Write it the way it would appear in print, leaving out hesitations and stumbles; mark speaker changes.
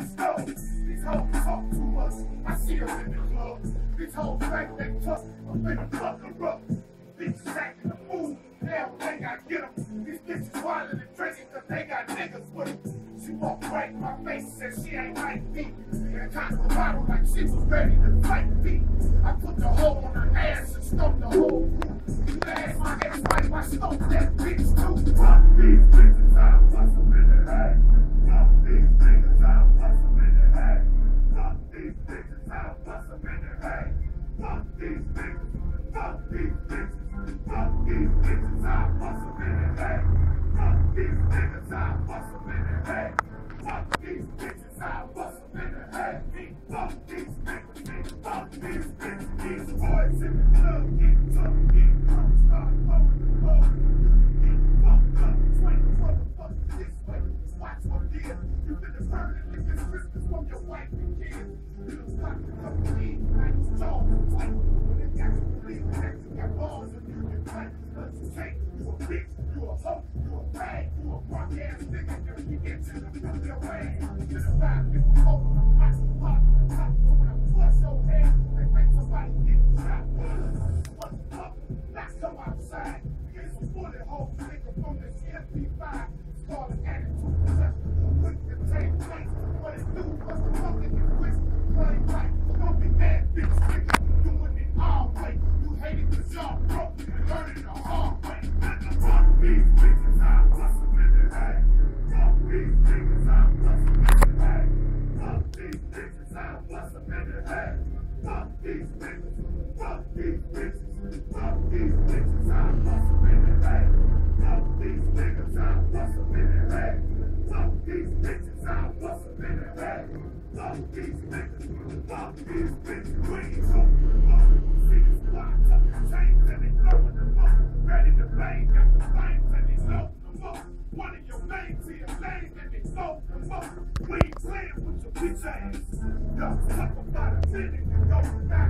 Speaker 1: my skull. These hoes talk too much, I see them in the club. These hoes think they tough, I'm finna fuck her up. Bitches acting the fool, they don't think I get them. These bitches swallowing and drinking cause they got niggas with them. She walked right in my face and said she ain't like me. And cocked the bottle like she was ready to fight me. I put the hole on her ass and stumped the hole. You can ask my ex-wife, I stumped that bitch too. Fuck these bitches, I'll bust them in the head. Fuck these niggas, I'll bust them in the head. Fuck these bitches, I'll bust them in the head. Fuck these niggas, fuck these bitches. Fuck these bitches, I'll bust them in the head. Fuck these niggas, I'll bust them in the head. Fuck these bitches, I'll bust them in the head. Fuck these niggas, fuck these bitches. These boys in the club get tough, get drunk, start blowing the ball. You can get fucked up, swing the motherfucker this way. Watch what deal, you finna permanently get Christmas from your wife and kids. You done stopped a couple of these, like it's jaws and fight. When they got you believing that you got balls and you can fight. Cause you can't, you a bitch, you a hoe, you a rag, you a rock ass nigga. If you get to the middle of your way, to the 550 over the box, pop, top, when I bust your head, they think somebody getting shot. What the fuck? Not come outside. Get some bullet holes, nigga, from this MP5. It's called an attitude possession. Quick to take place. What it do? What's the fuck that you twist? Play right. Don't be mad, bitch, nigga. Doing it all way. You hate it cause y'all broke. Learn it the hard way. Fuck these bitches, I'll bust them in the head. Fuck these niggas, I'll bust them in the head. Fuck these bitches, I'll bust them in the head. Fuck these niggas, fuck these bitches. Fuck these bitches, I'll bust them in the head. Fuck these niggas, I'll bust them in the head. Fuck these bitches, I'll bust them in the head. Fuck these niggas, fuck these bitches. We ain't talking about see the squad tucking chains and they blowing them up. Ready to bang, got the flames and they loading them up. One of your names here, names and they loading them up. We ain't playing with your bitch ass. Y'all talk about a minute and go down.